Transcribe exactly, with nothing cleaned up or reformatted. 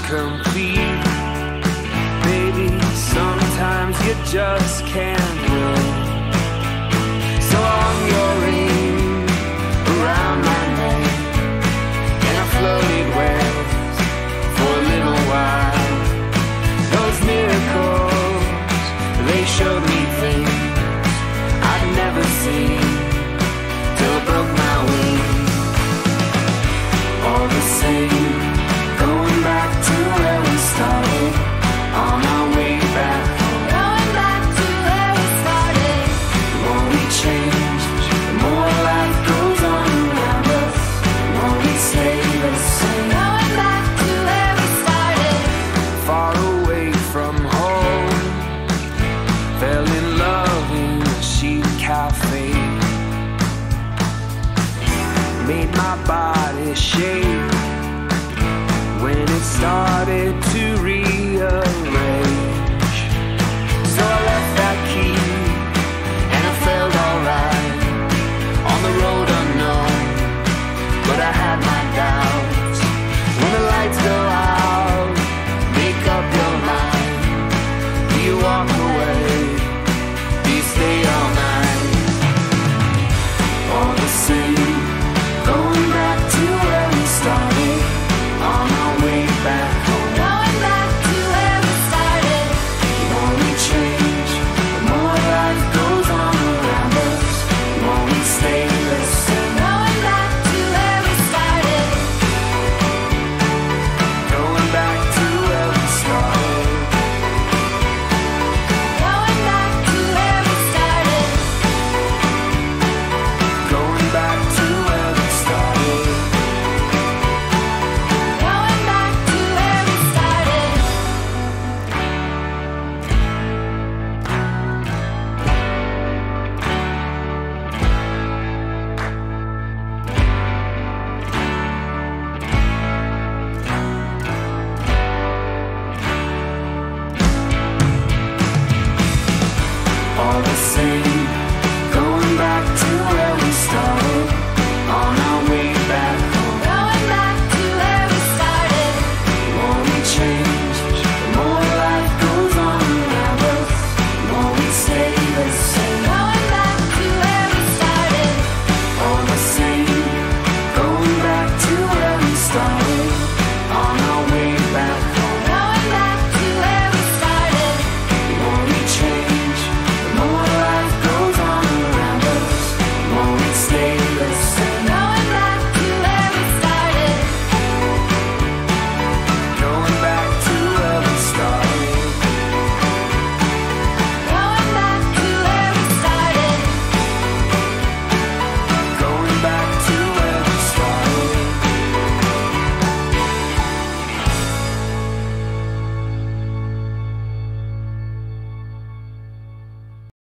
complete. Baby, sometimes you just can't win. So I'm your ring around my neck, and I floated west for a little while. Those miracles, they showed me things I'd never seen till I broke my wings. All the same, going back to where we started, on our way back. Going back to where we started. The more we change, the more life goes on around us. The more we stay the same. Going back to where we started. Far away from home, fell in love in a chic cafe. Made my body shake